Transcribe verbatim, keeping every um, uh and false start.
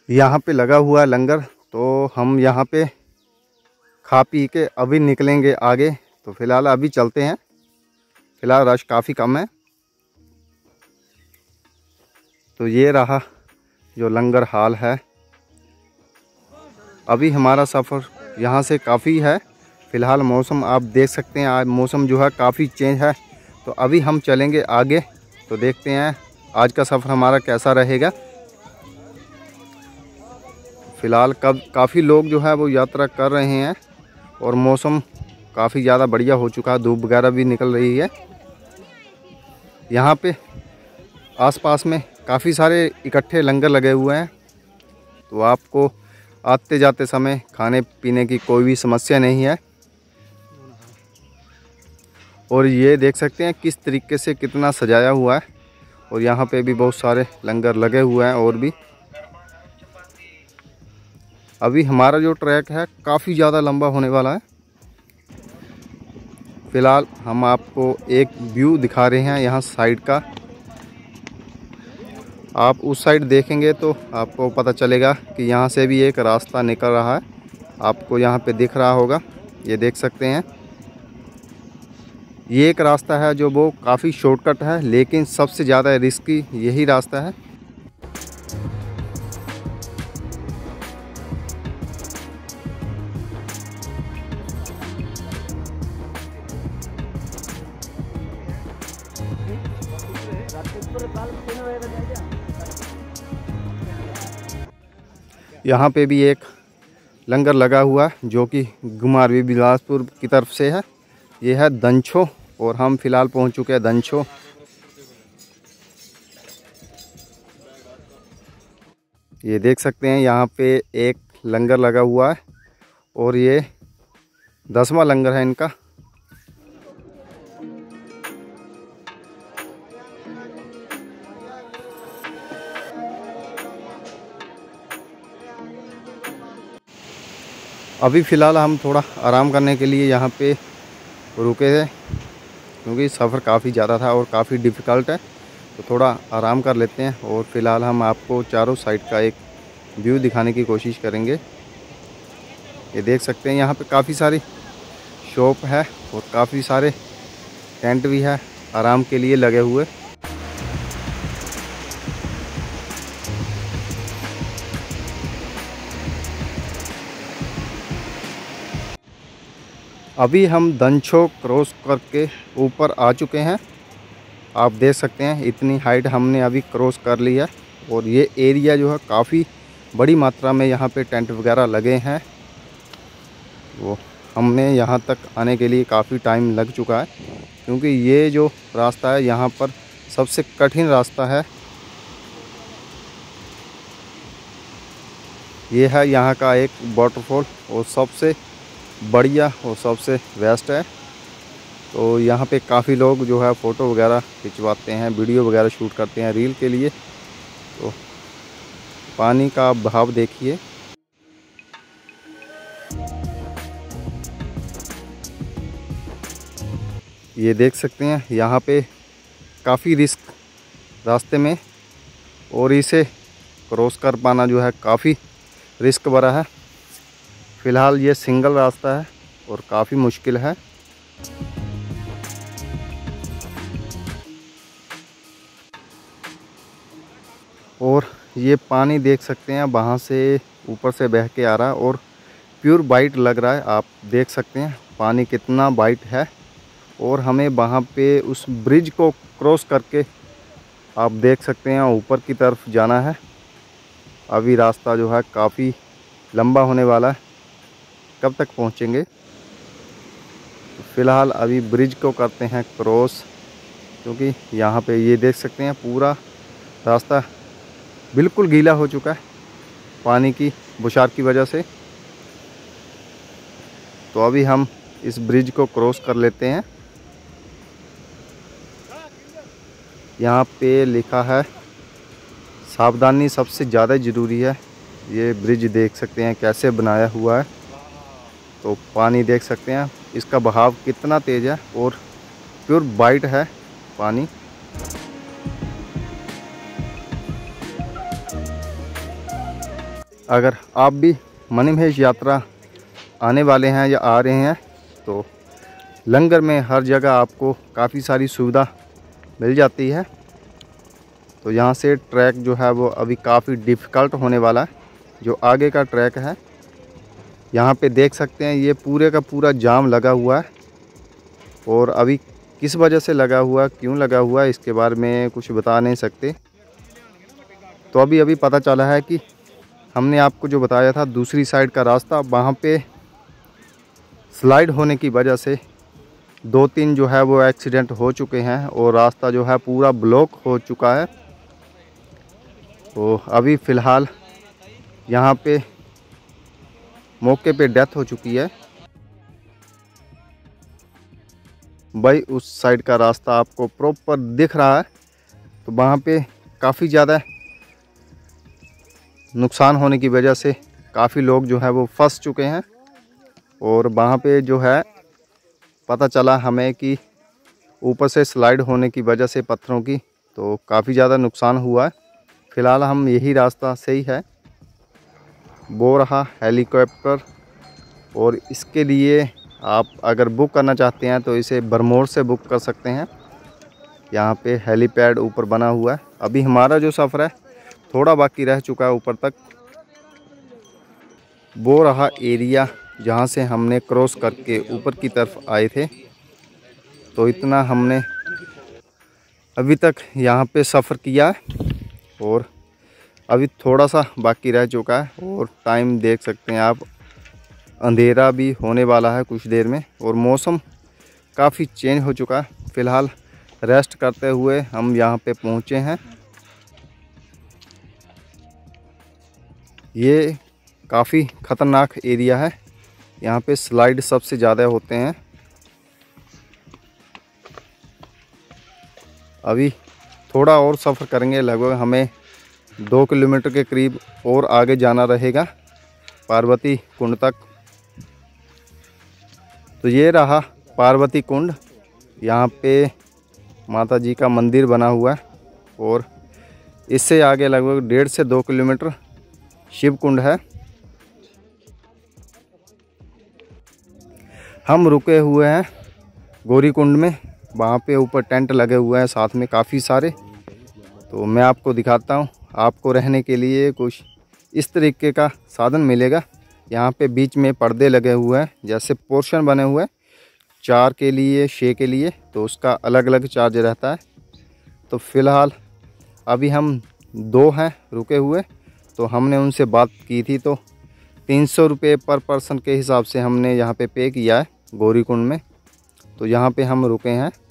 यहाँ पे लगा हुआ है लंगर, तो हम यहाँ पे खा पी के अभी निकलेंगे आगे। तो फिलहाल अभी चलते हैं, फिलहाल रश काफ़ी कम है। तो ये रहा जो लंगर हाल है। अभी हमारा सफ़र यहाँ से काफ़ी है। फ़िलहाल मौसम आप देख सकते हैं, आज मौसम जो है काफ़ी चेंज है। तो अभी हम चलेंगे आगे, तो देखते हैं आज का सफ़र हमारा कैसा रहेगा। फ़िलहाल कब काफ़ी लोग जो है वो यात्रा कर रहे हैं और मौसम काफ़ी ज़्यादा बढ़िया हो चुका है, धूप वगैरह भी निकल रही है। यहाँ पे आसपास में काफ़ी सारे इकट्ठे लंगर लगे हुए हैं, तो आपको आते जाते समय खाने पीने की कोई भी समस्या नहीं है। और ये देख सकते हैं किस तरीके से कितना सजाया हुआ है, और यहाँ पे भी बहुत सारे लंगर लगे हुए हैं। और भी अभी हमारा जो ट्रैक है काफ़ी ज़्यादा लंबा होने वाला है। फ़िलहाल हम आपको एक व्यू दिखा रहे हैं यहाँ साइड का। आप उस साइड देखेंगे तो आपको पता चलेगा कि यहाँ से भी एक रास्ता निकल रहा है, आपको यहाँ पे दिख रहा होगा, ये देख सकते हैं। ये एक रास्ता है जो वो काफ़ी शॉर्टकट है, लेकिन सबसे ज़्यादा रिस्की यही रास्ता है। यहाँ पे भी एक लंगर लगा हुआ है जो कि घुमारवी बिलासपुर की तरफ से है। ये है दंछो, और हम फ़िलहाल पहुँच चुके हैं दंछो। ये देख सकते हैं यहाँ पे एक लंगर लगा हुआ है, और ये दसवां लंगर है इनका। अभी फ़िलहाल हम थोड़ा आराम करने के लिए यहाँ पे रुके थे, क्योंकि सफ़र काफ़ी ज़्यादा था और काफ़ी डिफ़िकल्ट है, तो थोड़ा आराम कर लेते हैं। और फ़िलहाल हम आपको चारों साइड का एक व्यू दिखाने की कोशिश करेंगे। ये देख सकते हैं यहाँ पे काफ़ी सारी शॉप है और काफ़ी सारे टेंट भी है आराम के लिए लगे हुए। अभी हम दंछो क्रॉस करके ऊपर आ चुके हैं। आप देख सकते हैं इतनी हाइट हमने अभी क्रॉस कर ली है, और ये एरिया जो है काफ़ी बड़ी मात्रा में यहाँ पे टेंट वगैरह लगे हैं। वो हमने यहाँ तक आने के लिए काफ़ी टाइम लग चुका है, क्योंकि ये जो रास्ता है यहाँ पर सबसे कठिन रास्ता है। ये है यहाँ का एक वाटरफॉल, और सबसे बढ़िया और सबसे बेस्ट है। तो यहाँ पे काफ़ी लोग जो है फ़ोटो वगैरह खिंचवाते हैं, वीडियो वगैरह शूट करते हैं रील के लिए। तो पानी का बहाव देखिए। ये देख सकते हैं यहाँ पे काफ़ी रिस्क रास्ते में, और इसे क्रॉस कर पाना जो है काफ़ी रिस्क भरा है। फ़िलहाल ये सिंगल रास्ता है और काफ़ी मुश्किल है। और ये पानी देख सकते हैं वहाँ से ऊपर से बह के आ रहा है, और प्योर वाइट लग रहा है। आप देख सकते हैं पानी कितना वाइट है। और हमें वहाँ पे उस ब्रिज को क्रॉस करके आप देख सकते हैं ऊपर की तरफ जाना है। अभी रास्ता जो है काफ़ी लंबा होने वाला है, कब तक पहुँचेंगे। फ़िलहाल अभी ब्रिज को करते हैं क्रॉस, क्योंकि यहाँ पे ये देख सकते हैं पूरा रास्ता बिल्कुल गीला हो चुका है पानी की बौछार की वजह से। तो अभी हम इस ब्रिज को क्रॉस कर लेते हैं। यहाँ पे लिखा है सावधानी सबसे ज़्यादा ज़रूरी है। ये ब्रिज देख सकते हैं कैसे बनाया हुआ है। तो पानी देख सकते हैं इसका बहाव कितना तेज़ है, और प्योर वाइट है पानी। अगर आप भी मणिमहेश यात्रा आने वाले हैं या आ रहे हैं तो लंगर में हर जगह आपको काफ़ी सारी सुविधा मिल जाती है। तो यहाँ से ट्रैक जो है वो अभी काफ़ी डिफ़िकल्ट होने वाला है। जो आगे का ट्रैक है यहाँ पे देख सकते हैं, ये पूरे का पूरा जाम लगा हुआ है। और अभी किस वजह से लगा हुआ, क्यों लगा हुआ, इसके बारे में कुछ बता नहीं सकते। तो अभी अभी पता चला है कि हमने आपको जो बताया था दूसरी साइड का रास्ता, वहाँ पे स्लाइड होने की वजह से दो तीन जो है वो एक्सीडेंट हो चुके हैं और रास्ता जो है पूरा ब्लॉक हो चुका है। तो अभी फ़िलहाल यहाँ पे मौके पे डेथ हो चुकी है। भाई उस साइड का रास्ता आपको प्रॉपर दिख रहा है, तो वहाँ पे काफ़ी ज़्यादा नुकसान होने की वजह से काफ़ी लोग जो है वो फंस चुके हैं। और वहाँ पे जो है पता चला हमें कि ऊपर से स्लाइड होने की वजह से पत्थरों की, तो काफ़ी ज़्यादा नुकसान हुआ है। फ़िलहाल हम यही रास्ता सही है, वो रहा हेलीकॉप्टर। और इसके लिए आप अगर बुक करना चाहते हैं तो इसे बरमोर से बुक कर सकते हैं। यहाँ पे हेलीपैड ऊपर बना हुआ है। अभी हमारा जो सफ़र है थोड़ा बाकी रह चुका है ऊपर तक। वो रहा एरिया जहाँ से हमने क्रॉस करके ऊपर की तरफ आए थे। तो इतना हमने अभी तक यहाँ पे सफ़र किया है और अभी थोड़ा सा बाकी रह चुका है। और टाइम देख सकते हैं आप, अंधेरा भी होने वाला है कुछ देर में और मौसम काफ़ी चेंज हो चुका है। फ़िलहाल रेस्ट करते हुए हम यहाँ पे पहुँचे हैं। ये काफ़ी ख़तरनाक एरिया है, यहाँ पे स्लाइड सबसे ज़्यादा होते हैं। अभी थोड़ा और सफ़र करेंगे, लगभग हमें दो किलोमीटर के करीब और आगे जाना रहेगा पार्वती कुंड तक। तो ये रहा पार्वती कुंड, यहाँ पे माता जी का मंदिर बना हुआ है। और इससे आगे लगभग डेढ़ से दो किलोमीटर शिव कुंड है। हम रुके हुए हैं गौरी कुंड में, वहाँ पे ऊपर टेंट लगे हुए हैं साथ में काफ़ी सारे। तो मैं आपको दिखाता हूँ, आपको रहने के लिए कुछ इस तरीके का साधन मिलेगा। यहाँ पे बीच में पर्दे लगे हुए हैं, जैसे पोर्शन बने हुए हैं चार के लिए, छः के लिए, तो उसका अलग अलग चार्ज रहता है। तो फ़िलहाल अभी हम दो हैं रुके हुए, तो हमने उनसे बात की थी, तो तीन सौ रुपये पर पर्सन के हिसाब से हमने यहाँ पे पे किया है गौरी कुंड में। तो यहाँ पे हम रुके हैं।